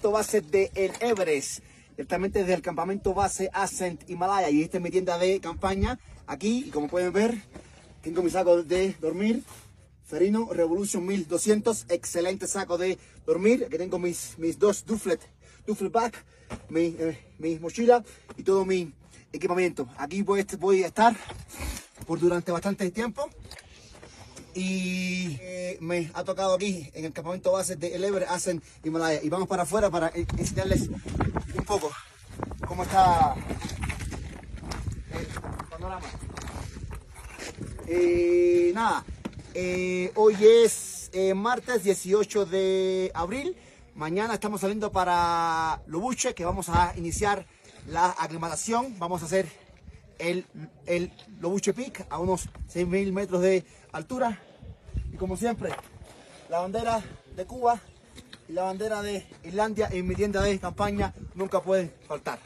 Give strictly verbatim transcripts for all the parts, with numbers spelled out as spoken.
campamento base de el Everest, directamente desde el campamento base Ascent Himalaya. Y esta es mi tienda de campaña. Aquí, y como pueden ver, tengo mi saco de dormir, Ferrino Revolution mil doscientos, excelente saco de dormir. Aquí tengo mis, mis dos dufflet, duffel bag, mi, eh, mi mochila y todo mi equipamiento. Aquí voy, voy a estar por durante bastante tiempo. Y eh, me ha tocado aquí en el campamento base de el Everest Ascent Himalaya. Y vamos para afuera para enseñarles un poco cómo está el panorama. Eh, nada, eh, hoy es eh, martes dieciocho de abril. Mañana estamos saliendo para Lobuche, que vamos a iniciar la aclimatación. Vamos a hacer el, el Lobuche Peak a unos seis mil metros de altura. Y como siempre, la bandera de Cuba y la bandera de Islandia en mi tienda de campaña nunca pueden faltar.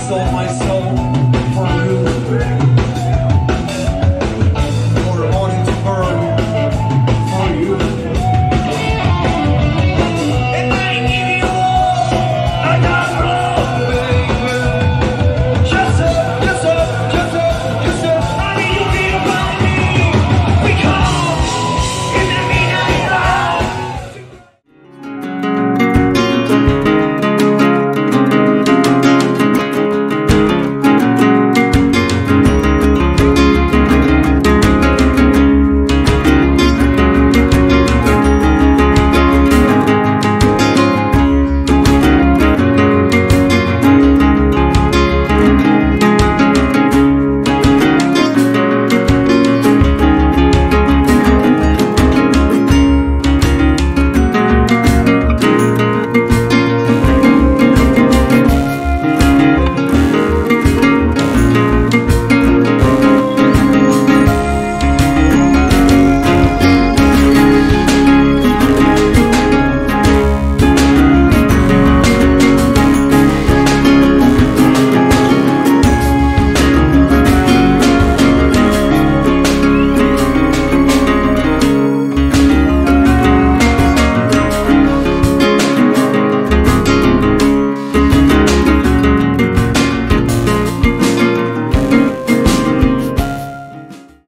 stole my soul.